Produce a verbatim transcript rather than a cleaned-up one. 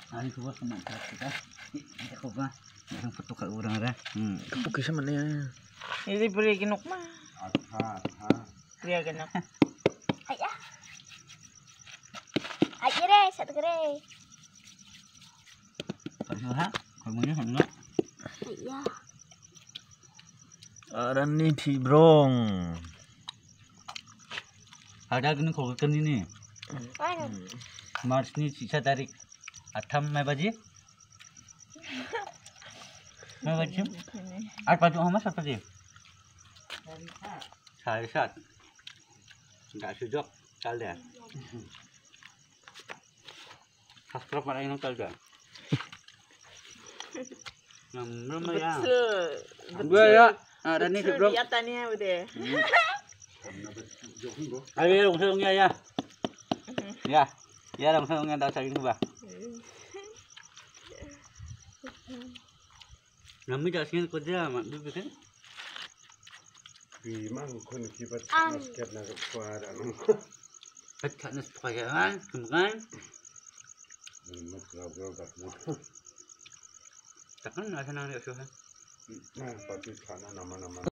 Hari ko ba kumakas kita? Hindi ko ba? Yang foto ka urang ra. Hmm. Kapag isa man na yan. Hindi pwede ginok ma. Ha, ha. Pwede ginok. Ay ah. Ay kere, satu kere. Kalau ha, kalau mo yun, ano? Ay ya. Aran ni Tibrong. Ada gini kalau kan ini. Mana? Mars ni sisa tarik. Atam mai baji. Mai baji. At baju hamas apa dia? Hari sat. Enggak sujok kal dia. Subscribe para yang kal dia. Nam ya. Betul. Dua ya. Ada ni Betul bro. di atas ni udah. Ayo dong sayangnya ya. Ya. Ya dong sayangnya dah saling ba. Nami dah sini kerja mak dulu kan. Bimang kon kibat Ang. basket na kuara no. Pecat nas pakaian, kemudian Mas ngobrol tak mo. takkan nasa nang dia suha. Nah, pati kana nama-nama